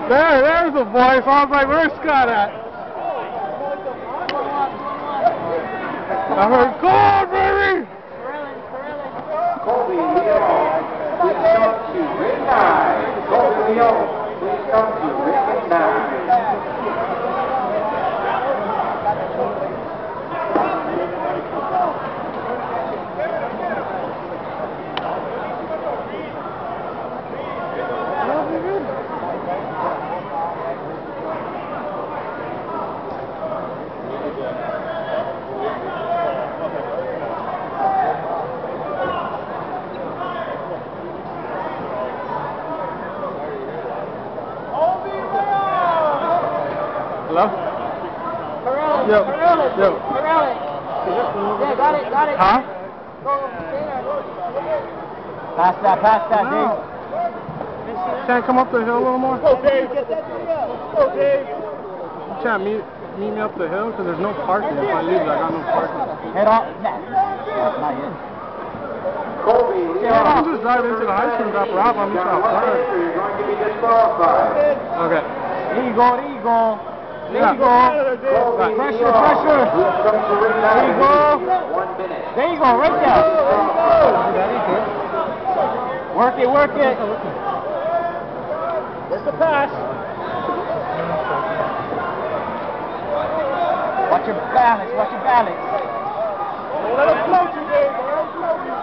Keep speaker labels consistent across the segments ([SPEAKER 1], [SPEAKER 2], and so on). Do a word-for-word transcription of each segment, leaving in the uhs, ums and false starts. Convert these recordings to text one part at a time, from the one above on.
[SPEAKER 1] There, there's the voice. I was like, where's Scott at? I heard, go on, baby!
[SPEAKER 2] Colby Leon, please come to ring nine. Colby Leon, please come to ring nine.
[SPEAKER 1] Hello?
[SPEAKER 3] Relson,
[SPEAKER 1] Yo,
[SPEAKER 3] Relson,
[SPEAKER 1] yo.
[SPEAKER 3] Relson. Yeah, got it, got it.
[SPEAKER 1] Huh?
[SPEAKER 3] Pass that, pass that,
[SPEAKER 1] No.
[SPEAKER 3] Dave.
[SPEAKER 1] Can't come up the hill a little more?
[SPEAKER 3] Go, Dave. Get that thing up. Go, Dave.
[SPEAKER 1] You can't meet, meet me up the hill because there's no parking. If I leave, I got no parking.
[SPEAKER 3] Head off. Nah, not yet.
[SPEAKER 2] Colby Leon,
[SPEAKER 1] Yeah, I'm just driving into the high school and drop her off. I'm just out front.
[SPEAKER 2] you're going to be disqualified.
[SPEAKER 1] Okay.
[SPEAKER 3] There you go, there you go. There
[SPEAKER 1] Yeah.
[SPEAKER 3] you go.
[SPEAKER 2] Colby
[SPEAKER 3] Pressure,
[SPEAKER 2] Leon,
[SPEAKER 3] pressure.
[SPEAKER 2] please come to ring nine.
[SPEAKER 3] There you go.
[SPEAKER 2] One minute.
[SPEAKER 3] There you go, right there. Work it, work it. Where's the pass? Watch your balance, watch your balance. Don't let him float you, Dave. Don't let him float you.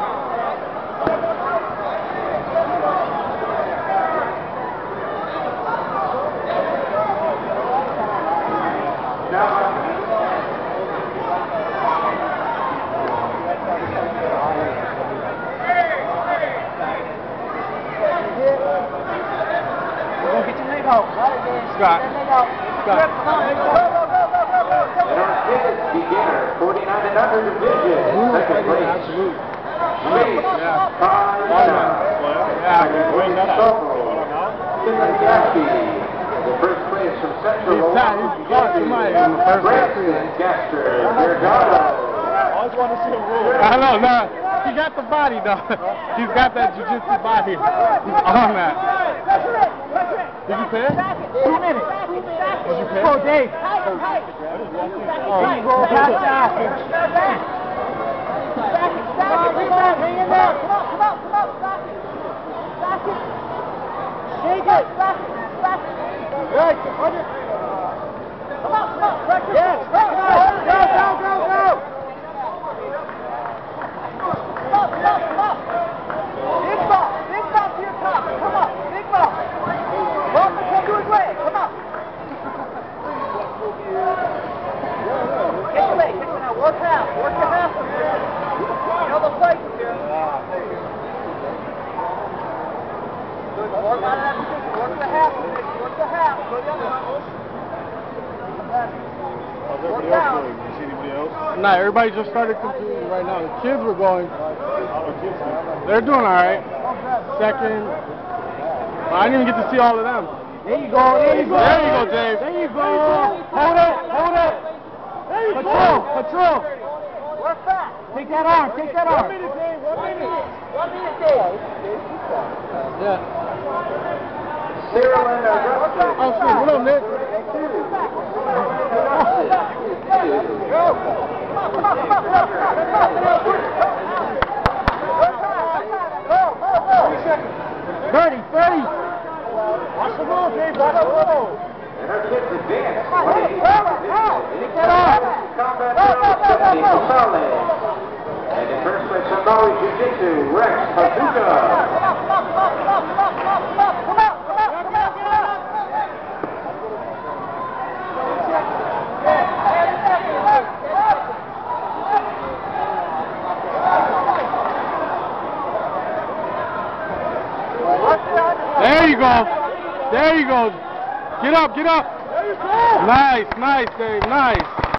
[SPEAKER 1] Scott. Scott.
[SPEAKER 2] And our fifth beginner, forty-nine and under division. Second place.
[SPEAKER 1] Absolute.
[SPEAKER 2] Gracie.
[SPEAKER 1] Yeah.
[SPEAKER 2] Five
[SPEAKER 1] Yeah,
[SPEAKER 2] The first place from Central
[SPEAKER 1] He's tight. He's got somebody in the first place.
[SPEAKER 2] Gaster. Vergado.
[SPEAKER 3] I always want to see him roll.
[SPEAKER 1] I know, no. He got the body, though. He's got that jiu-jitsu body. He's on that. Did you pay?
[SPEAKER 3] Two minutes.
[SPEAKER 1] Did you pay?
[SPEAKER 3] Go, Dave. Oh, there you go. Pass that. Hang in there. Come up, come up, come up. Back it. Back it. Shake it. Back it. Back it. Good. Come up, come up. Yes. Go, go, go, go, go. Come up, come up, come up. Big ball. Big ball to your top. Come up. Big ball. Relson, come to his leg. Come up. Kick the leg. Kick it now. Work half. Work the half. You know the play. Good. Work out of that position. Work the half. Work the half. Good. Work down.
[SPEAKER 4] You see anybody else?
[SPEAKER 1] Nah, everybody just started competing right now. The kids were going. They're doing all right. Second. Well, I didn't even get to see all of them.
[SPEAKER 3] There you go. There you go.
[SPEAKER 1] There you go, Dave.
[SPEAKER 3] There you go. Hold it. Hold it. Control. Control. Work fast. Take that arm. Take that arm. One minute, Dave. One minute. One minute, Dave.
[SPEAKER 1] Yeah.
[SPEAKER 2] Cyril and Augusta.
[SPEAKER 1] Oh, shit. What up, Nick?
[SPEAKER 3] Go. Come on, come on, come on, come on, come on, come on. Go, go, go. thirty, thirty. Watch the roll, Dave. Watch the roll.
[SPEAKER 2] And our kids advance.
[SPEAKER 3] Take that off.
[SPEAKER 2] Combat Stephanie Gonzalez. And in first place from Maui Jiu-Jitsu, Rex Hazuka.
[SPEAKER 3] Come up, come up, come up, come up, come up, come up, come up, come up, come up, come up.
[SPEAKER 1] There you go. There you go. Get up, get up. Nice, nice, Dave. Nice.